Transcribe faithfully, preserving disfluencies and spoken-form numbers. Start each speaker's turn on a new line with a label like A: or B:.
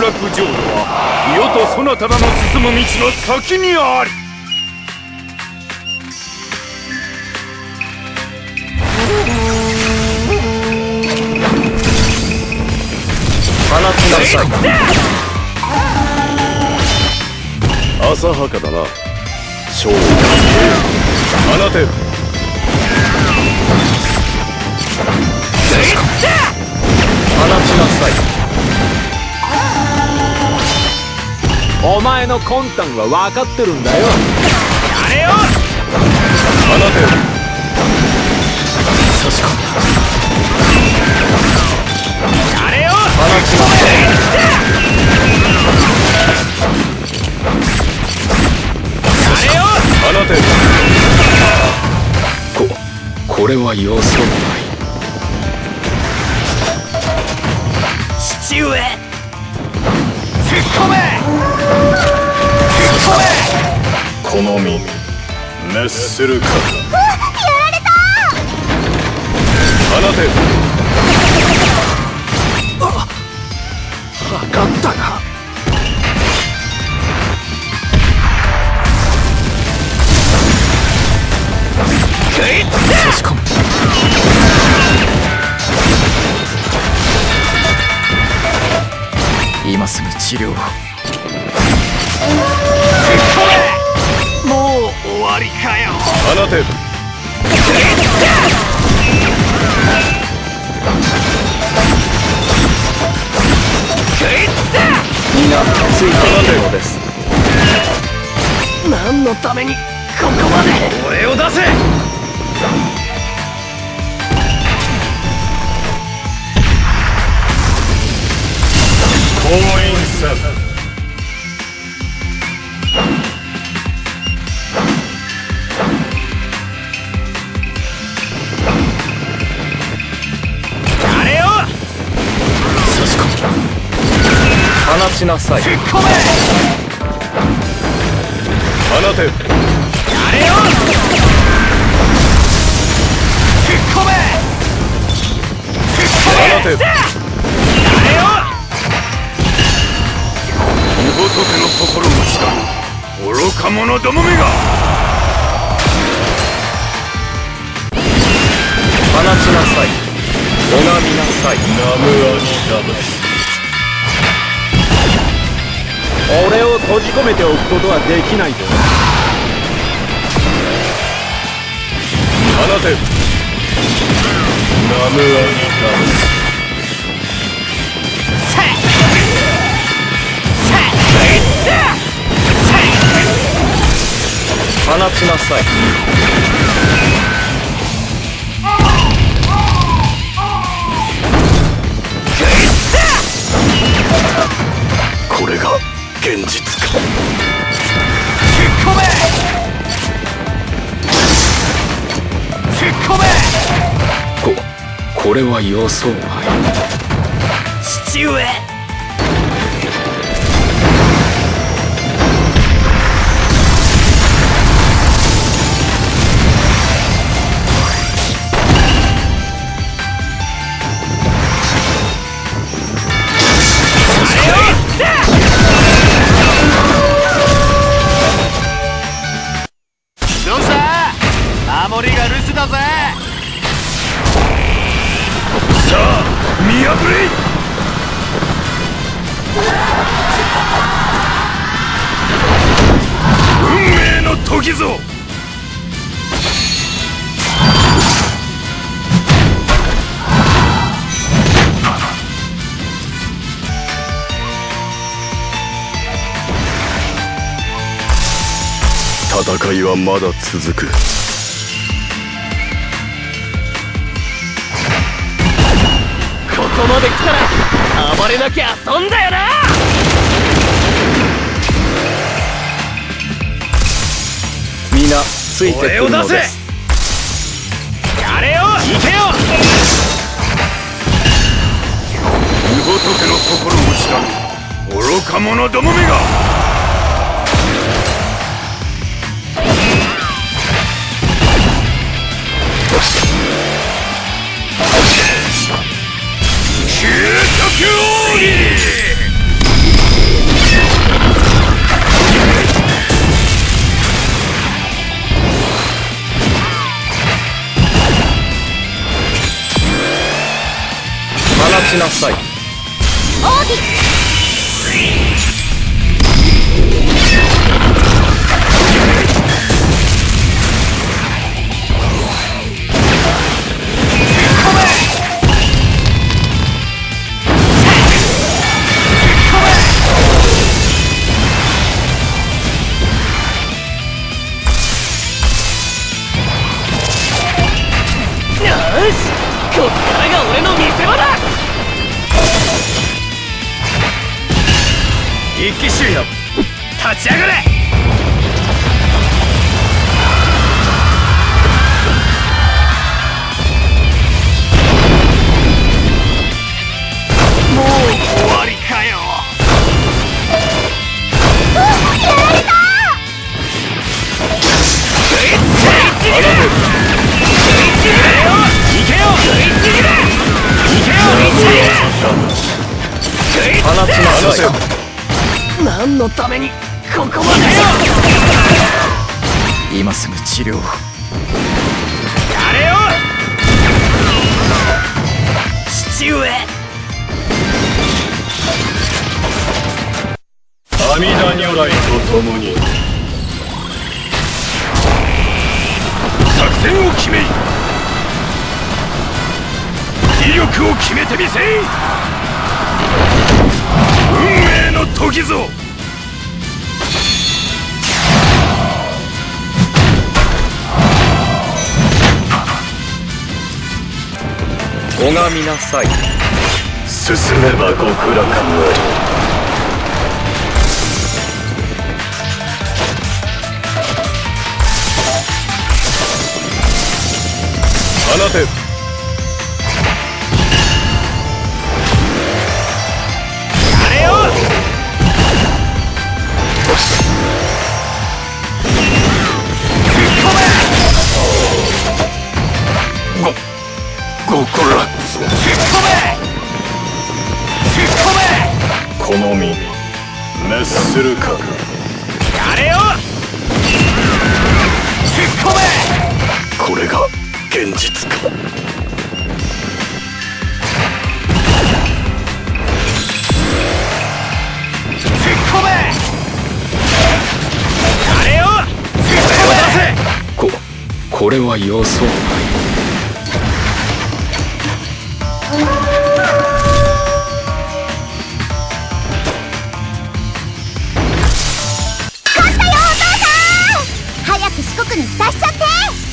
A: 学浄土は世とそなたらの進む道の先にあり。
B: 放ちなさい。
A: 浅はかだな。勝利放て。
B: 放ちなさい。お前の魂胆は分かってるんだよ。
A: やれよ。放て。
B: 差し込んだ。
A: やれよ。
B: 放ちなさい。
A: やれよ。放て。
B: こ、これは予想外。
A: 父上。突っ込め。突っ込め。この身滅するか。
C: やられた。
A: 放て。
B: 測ったな。差し込む。今すぐ治療を。
A: もう終わりかよ。放て。
B: 皆ついているのです。
A: 何のためにここまで。俺を出せ。降臨せん。やれよ。
B: 差し込む。放ちなさい。
A: 突っ込め。放て。やれよ。突っ込め。突っ込め。放て。やれよ。仏の心を知らぬ愚か者どもめが。
B: 放ちなさい。拝みなさい。
A: ナムアニダムス。
B: 俺を閉じ込めておくことはできないぞ。
A: 放て。ナムアニダムス。
B: 放ちなさい。
A: これが現実か。突っ込め。突っ込め。
B: こ、これは予想外。
A: 父上。どうした守りが留守だぜ。さあ見破れ。運命の時ぞ。戦いはまだ続く。ここまで来たら暴れなきゃ損だよな。
B: 皆ついてくるのです。
A: やれよ。行けよ。仏の心を知らぬ愚か者どもめが。究極奥義。
B: ちなさい。
C: オーディ
D: こっからが俺の見せ場だ。
A: 一騎手よ、立ち上がれ。もう終わりかよ。
C: やられた。
B: 放ちなさい。
D: 何のためにここまでよ。
B: 今すぐ治療を。
A: やれよ父上。阿弥陀如来と共に作戦を決めい。威力を決めてみせい。運命の時ぞ。
B: 拝みなさい。
A: 進めば極楽なり。放て。やれよ。ご、ごこらつ。突っ込め。突っ込め。この身滅するか。やれよ。突っ込め。これが現実か。突っ込め。やれよ。突っ込め。
B: こ、これは予想外。
C: 勝ったよお父さん。早く四国に浸しちゃって。